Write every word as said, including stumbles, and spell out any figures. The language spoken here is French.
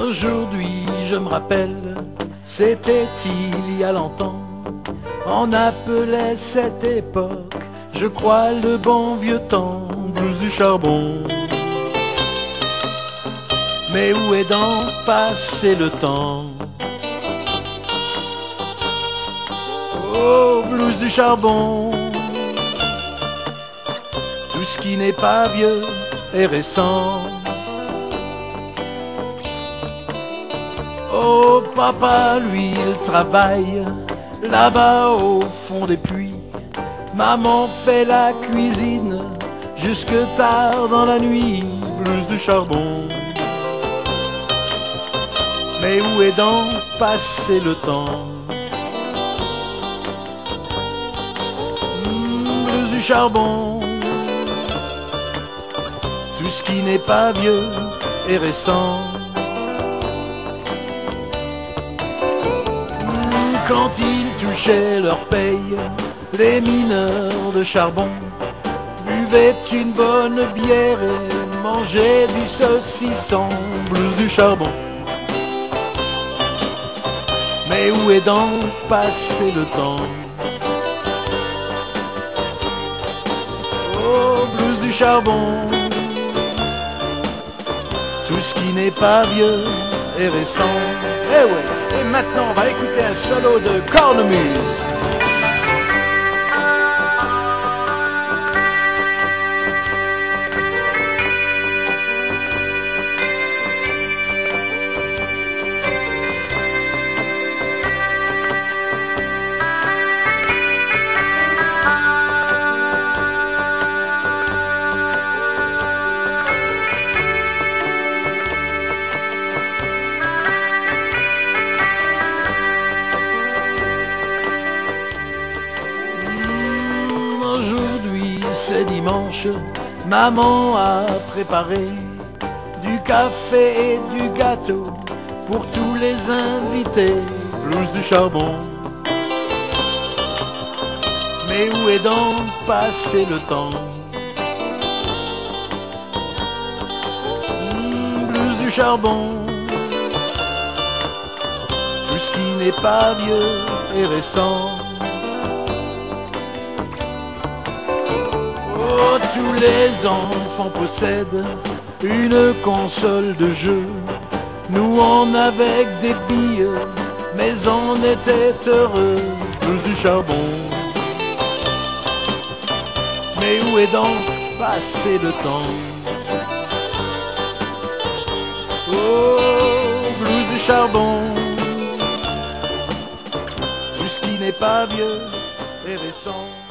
Aujourd'hui je me rappelle, c'était il y a longtemps. On appelait cette époque, je crois, le bon vieux temps, blues du charbon. Mais où est donc passé le temps? Oh, blues du charbon. Tout ce qui n'est pas vieux est récent. Oh, papa, lui, il travaille là-bas au fond des puits. Maman fait la cuisine jusque tard dans la nuit, blues du charbon. Mais où est donc passé le temps? Mmh, blues du charbon. Tout ce qui n'est pas vieux est récent. Quand ils touchaient leur paye, les mineurs de charbon buvaient une bonne bière et mangeaient du saucisson, blues du charbon. Mais où est donc passé le temps? Oh, blues du charbon. Tout ce qui n'est pas vieux est récent. Eh ouais. Et maintenant, on va écouter un solo de cornemuse. Aujourd'hui c'est dimanche, maman a préparé du café et du gâteau pour tous les invités, blues du charbon. Mais où est donc passé le temps? Mmh, blues du charbon. Tout ce qui n'est pas vieux est récent. Oh, tous les enfants possèdent une console de jeu. Nous on avait que des billes, mais on était heureux, blues du charbon. Mais où est donc passé le temps? Oh, blues du charbon. Tout ce qui n'est pas vieux est récent.